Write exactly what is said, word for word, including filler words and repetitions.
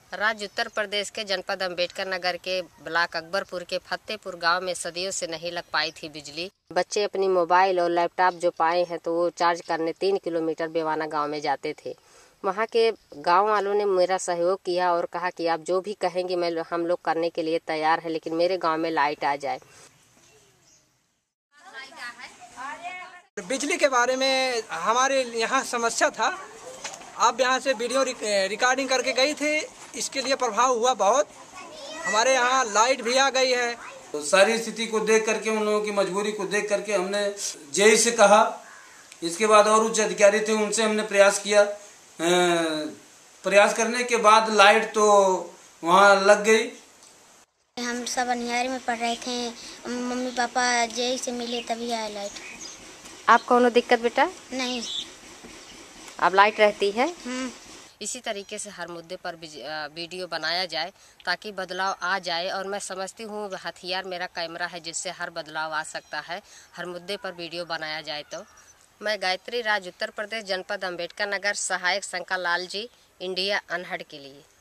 राज्य उत्तर प्रदेश के जनपद अंबेडकर नगर के ब्लॉक अकबरपुर के फतेहपुर गांव में सदियों से नहीं लग पाई थी बिजली। बच्चे अपनी मोबाइल और लैपटॉप जो पाए हैं तो वो चार्ज करने तीन किलोमीटर बेवाना गांव में जाते थे। वहां के गांव वालों ने मेरा सहयोग किया और कहा कि आप जो भी कहेंगे मैं हम लोग करने के लिए तैयार है, लेकिन मेरे गाँव में लाइट आ जाए। बिजली के बारे में हमारे यहाँ समस्या था। आप यहाँ से वीडियो रिकॉर्डिंग करके गई थी, इसके लिए प्रभाव हुआ बहुत। हमारे यहाँ लाइट भी आ गई है। तो सारी स्थिति को देख करके, उन लोगों की मजबूरी को देख करके हमने जेई से कहा। इसके बाद और उच्च अधिकारी थे, उनसे हमने प्रयास किया। प्रयास करने के बाद लाइट तो वहाँ लग गई। हम सब अनियारी में पढ़ रहे थे, मम्मी पापा जेई से मिले तभी आया लाइट। आप कौनो दिक्कत बेटा? नहीं। अब लाइट रहती है। इसी तरीके से हर मुद्दे पर वीडियो बनाया जाए ताकि बदलाव आ जाए, और मैं समझती हूँ हथियार मेरा कैमरा है जिससे हर बदलाव आ सकता है। हर मुद्दे पर वीडियो बनाया जाए तो। मैं गायत्री राज, उत्तर प्रदेश, जनपद अंबेडकर नगर, सहायक शंकर लाल जी, इंडिया अनहड़ के लिए।